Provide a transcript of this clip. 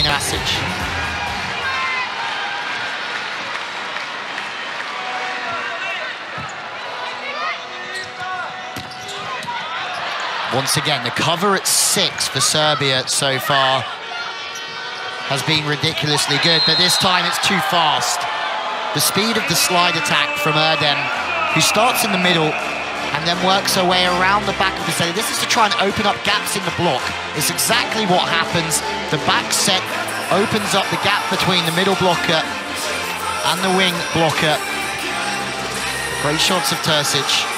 gain of passage. Once again, the cover at 6 for Serbia so far has been ridiculously good, but this time it's too fast. The speed of the slide attack from Erdem, who starts in the middle and then works her way around the back of the set. This is to try and open up gaps in the block. It's exactly what happens. The back set opens up the gap between the middle blocker and the wing blocker. Great shots of Terzic.